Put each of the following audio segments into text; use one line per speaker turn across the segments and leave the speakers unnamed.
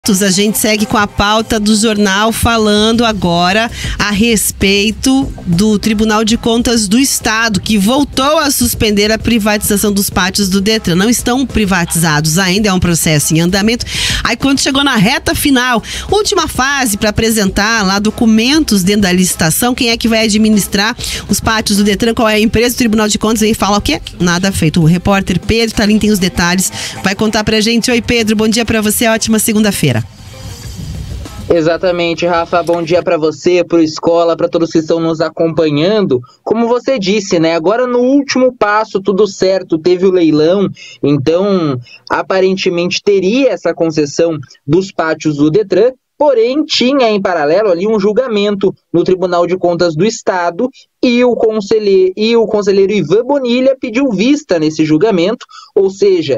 A gente segue com a pauta do jornal falando agora a respeito do Tribunal de Contas do Estado, que voltou a suspender a privatização dos pátios do Detran. Não estão privatizados ainda, é um processo em andamento. Aí quando chegou na reta final, última fase para apresentar lá documentos dentro da licitação, quem é que vai administrar os pátios do Detran, qual é a empresa, o Tribunal de Contas vem falar o quê? Nada feito. O repórter Pedro Talim tem os detalhes, vai contar pra gente. Oi Pedro, bom dia pra você, ótima segunda-feira.
Exatamente, Rafa, bom dia para você, para o Escola, para todos que estão nos acompanhando. Como você disse, né, agora no último passo, tudo certo, teve o leilão, então aparentemente teria essa concessão dos pátios do Detran, porém tinha em paralelo ali um julgamento no Tribunal de Contas do Estado e o conselheiro Ivan Bonilha pediu vista nesse julgamento, ou seja,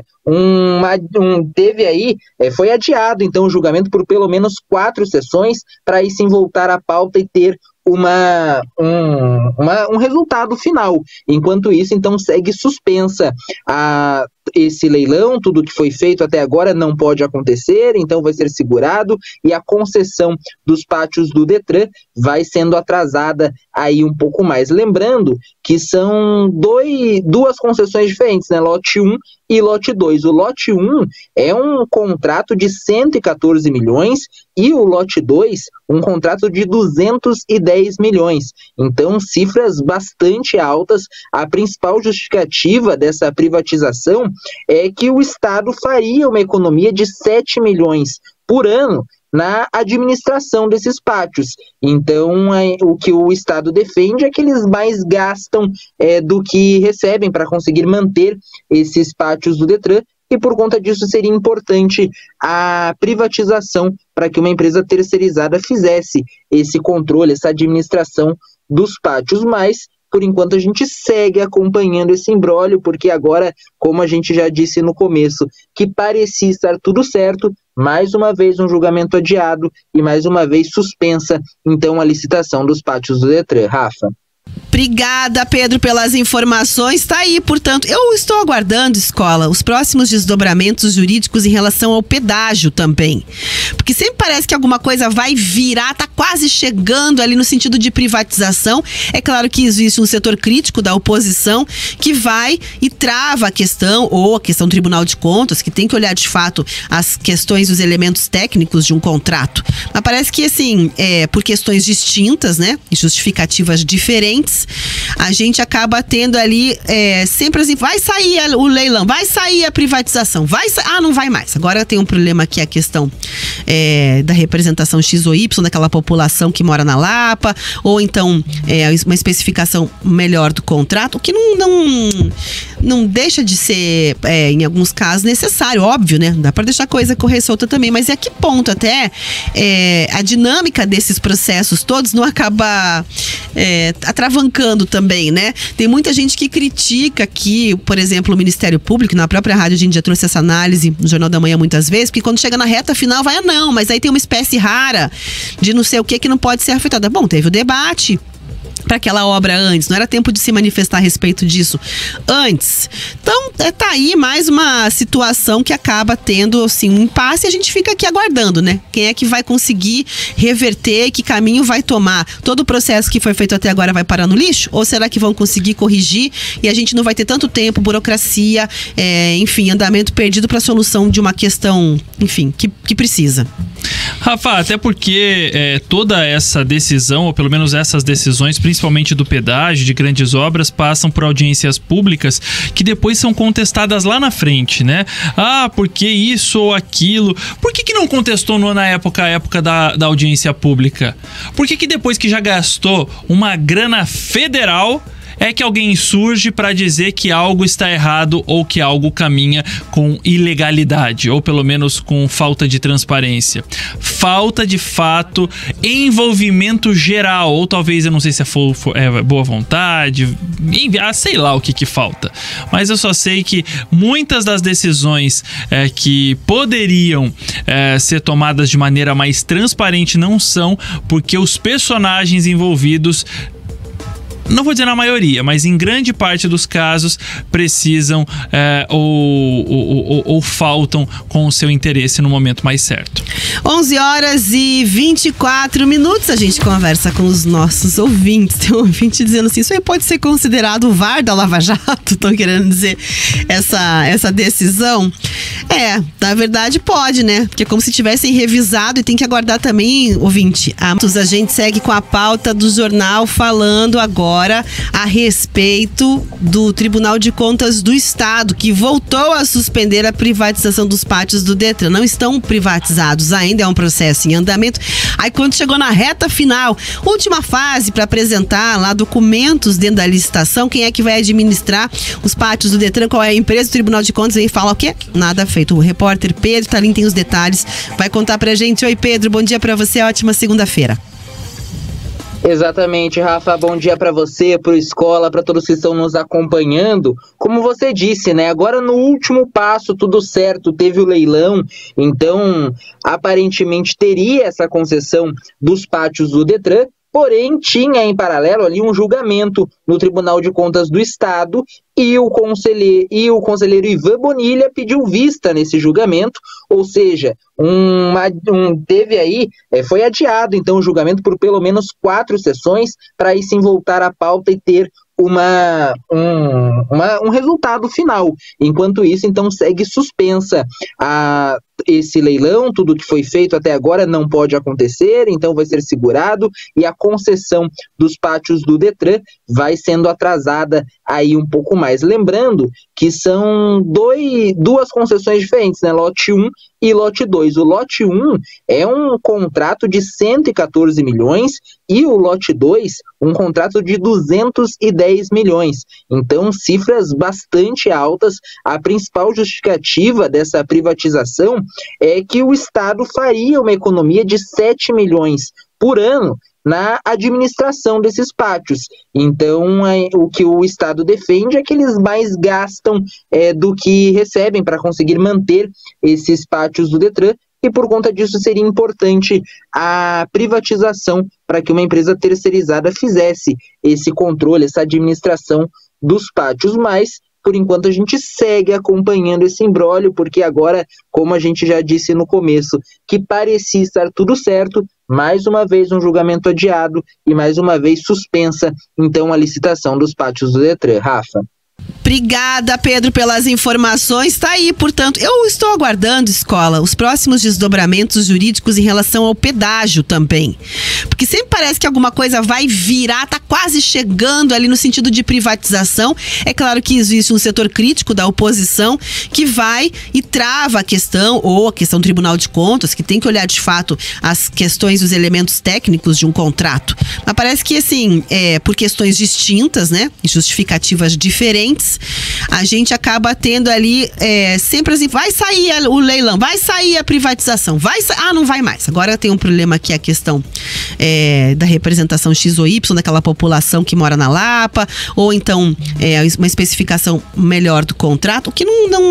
foi adiado então o julgamento por pelo menos 4 sessões para aí sim voltar à pauta e ter um resultado final. Enquanto isso, então, segue suspensa esse leilão, tudo que foi feito até agora não pode acontecer, então vai ser segurado e a concessão dos pátios do Detran vai sendo atrasada aí um pouco mais. Lembrando que são duas concessões diferentes, né? Lote 1 e lote 2. O lote 1 é um contrato de 114 milhões e o lote 2 um contrato de 210 milhões. Então, cifras bastante altas. A principal justificativa dessa privatização é que o Estado faria uma economia de 7 milhões por ano na administração desses pátios. Então, o que o Estado defende é que eles mais gastam do que recebem para conseguir manter esses pátios do Detran, e por conta disso seria importante a privatização para que uma empresa terceirizada fizesse esse controle, essa administração dos pátios. Mas, por enquanto, a gente segue acompanhando esse imbróglio, porque agora, como a gente já disse no começo, que parecia estar tudo certo, mais uma vez um julgamento adiado e mais uma vez suspensa, então, a licitação dos pátios do Detran. Rafa.
Obrigada, Pedro, pelas informações. Tá aí, portanto, eu estou aguardando, Escola, os próximos desdobramentos jurídicos em relação ao pedágio também. Porque sempre parece que alguma coisa vai virar, tá quase chegando ali no sentido de privatização. É claro que existe um setor crítico da oposição que vai e trava a questão, ou a questão do Tribunal de Contas, que tem que olhar de fato as questões, os elementos técnicos de um contrato. Mas parece que, assim, por questões distintas, né, justificativas diferentes, a gente acaba tendo ali sempre assim, vai sair o leilão, vai sair a privatização, não vai mais. Agora tem um problema que é a questão da representação X ou Y daquela população que mora na Lapa, ou então uma especificação melhor do contrato, o que não deixa de ser, em alguns casos, necessário, óbvio, né? Dá para deixar a coisa correr solta também, mas a que ponto até a dinâmica desses processos todos não acaba atravancando também, né? Tem muita gente que critica aqui, por exemplo, o Ministério Público. Na própria rádio a gente já trouxe essa análise no Jornal da Manhã muitas vezes, porque quando chega na reta final vai, não, mas aí tem uma espécie rara de não sei o que não pode ser afetada. Bom, teve o debate para aquela obra antes, não era tempo de se manifestar a respeito disso antes. Então, tá aí mais uma situação que acaba tendo, assim, um impasse, e a gente fica aqui aguardando, né? Quem é que vai conseguir reverter, que caminho vai tomar? Todo o processo que foi feito até agora vai parar no lixo? Ou será que vão conseguir corrigir e a gente não vai ter tanto tempo, burocracia, enfim, andamento perdido para a solução de uma questão, enfim, que precisa?
Rafa, até porque toda essa decisão, ou pelo menos essas decisões, principalmente do pedágio, de grandes obras, passam por audiências públicas que depois são contestadas lá na frente, né? Ah, porque isso ou aquilo? Por que não contestou na época da audiência pública? Por que depois que já gastou uma grana federal é que alguém surge para dizer que algo está errado ou que algo caminha com ilegalidade, ou pelo menos com falta de transparência? Falta de fato envolvimento geral, ou talvez, eu não sei se é boa vontade, sei lá o que falta. Mas eu só sei que muitas das decisões que poderiam ser tomadas de maneira mais transparente não são, porque os personagens envolvidos não vou dizer na maioria, mas em grande parte dos casos precisam ou faltam com o seu interesse no momento mais certo.
11h24, a gente conversa com os nossos ouvintes. Tem um ouvinte dizendo assim, isso aí pode ser considerado o VAR da Lava Jato? Estão querendo dizer essa decisão? Na verdade pode, né? Porque é como se tivessem revisado e tem que aguardar também, ouvinte. A gente segue com a pauta do jornal falando agora a respeito do Tribunal de Contas do Estado, que voltou a suspender a privatização dos pátios do Detran. Não estão privatizados ainda, é um processo em andamento. Aí quando chegou na reta final, última fase para apresentar lá documentos dentro da licitação, quem é que vai administrar os pátios do Detran, qual é a empresa, o Tribunal de Contas vem falar o quê? Nada feito. O repórter Pedro Talim tem os detalhes, vai contar pra gente. Oi Pedro, bom dia pra você, ótima segunda-feira.
Exatamente, Rafa, bom dia para você, para o Escola, para todos que estão nos acompanhando. Como você disse, né, agora no último passo, tudo certo, teve o leilão, então aparentemente teria essa concessão dos pátios do Detran, porém tinha em paralelo ali um julgamento no Tribunal de Contas do Estado e o conselheiro Ivan Bonilha pediu vista nesse julgamento, ou seja, foi adiado então o julgamento por pelo menos 4 sessões para aí sim voltar à pauta e ter um resultado final. Enquanto isso, então, segue suspensa esse leilão, tudo que foi feito até agora não pode acontecer, então vai ser segurado e a concessão dos pátios do Detran vai sendo atrasada aí um pouco mais. Lembrando que são duas concessões diferentes, né? Lote 1 e lote 2. O lote 1 é um contrato de 114 milhões e o lote 2 um contrato de 210 milhões. Então, cifras bastante altas. A principal justificativa dessa privatização é que o Estado faria uma economia de 7 milhões por ano na administração desses pátios. Então, o que o Estado defende é que eles mais gastam do que recebem para conseguir manter esses pátios do Detran, e por conta disso seria importante a privatização para que uma empresa terceirizada fizesse esse controle, essa administração dos pátios. Mas, por enquanto, a gente segue acompanhando esse imbróglio, porque agora, como a gente já disse no começo, que parecia estar tudo certo, mais uma vez um julgamento adiado e mais uma vez suspensa, então, a licitação dos pátios do Detran. Rafa.
Obrigada, Pedro, pelas informações. Tá aí, portanto, eu estou aguardando, Escola, os próximos desdobramentos jurídicos em relação ao pedágio também. Porque sempre parece que alguma coisa vai virar, tá quase chegando ali no sentido de privatização. É claro que existe um setor crítico da oposição que vai e trava a questão, ou a questão do Tribunal de Contas, que tem que olhar de fato as questões, os elementos técnicos de um contrato. Mas parece que, assim, por questões distintas, né, e justificativas diferentes, a gente acaba tendo ali sempre assim, vai sair o leilão, vai sair a privatização, não vai mais. Agora tem um problema que é a questão da representação X ou Y daquela população que mora na Lapa, ou então uma especificação melhor do contrato, o que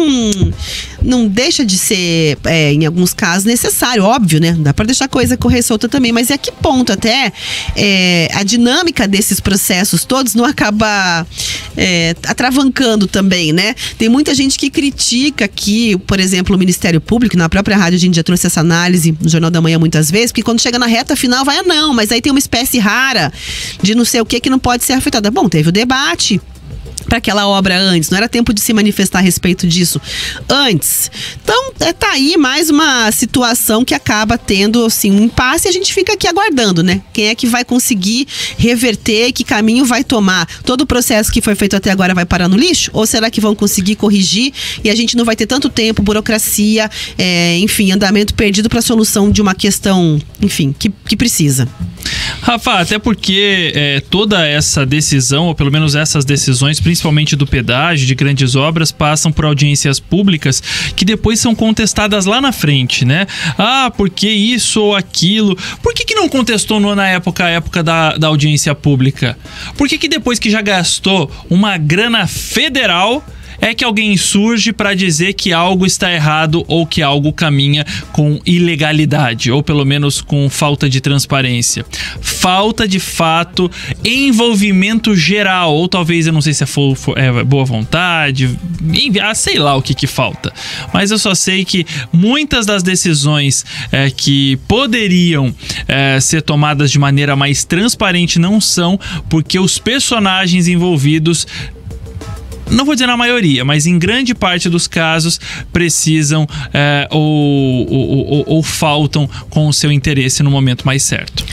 não deixa de ser, em alguns casos, necessário, óbvio, né? Dá para deixar a coisa correr solta também, mas a que ponto até a dinâmica desses processos todos não acaba atravancando também, né? Tem muita gente que critica aqui, por exemplo, o Ministério Público. Na própria rádio a gente já trouxe essa análise no Jornal da Manhã muitas vezes, porque quando chega na reta final vai, não, mas aí tem uma espécie rara de não sei o que não pode ser afetada. Bom, teve o debate para aquela obra antes, não era tempo de se manifestar a respeito disso antes. Então, tá aí mais uma situação que acaba tendo, assim, um impasse, e a gente fica aqui aguardando, né? Quem é que vai conseguir reverter, que caminho vai tomar? Todo o processo que foi feito até agora vai parar no lixo? Ou será que vão conseguir corrigir e a gente não vai ter tanto tempo, burocracia, enfim, andamento perdido para a solução de uma questão, enfim, que precisa?
Rafa, até porque toda essa decisão, ou pelo menos essas decisões, principalmente do pedágio, de grandes obras, passam por audiências públicas que depois são contestadas lá na frente, né? Porque isso ou aquilo. Por que não contestou na época da audiência pública? Por que depois que já gastou uma grana federal, é que alguém surge para dizer que algo está errado ou que algo caminha com ilegalidade, ou pelo menos com falta de transparência. Falta de fato envolvimento geral, ou talvez, eu não sei se é boa vontade, sei lá o que falta. Mas eu só sei que muitas das decisões que poderiam ser tomadas de maneira mais transparente não são, porque os personagens envolvidos, não vou dizer na maioria, mas em grande parte dos casos, precisam ou faltam com o seu interesse no momento mais certo.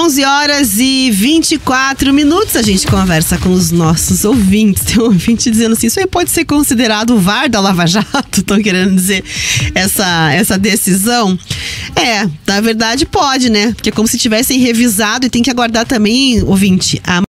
11h24, a gente conversa com os nossos ouvintes. Tem um ouvinte dizendo assim, isso aí pode ser considerado o VAR da Lava Jato? Estão querendo dizer essa decisão? Na verdade pode, né? Porque é como se tivessem revisado, e tem que aguardar também, ouvinte, a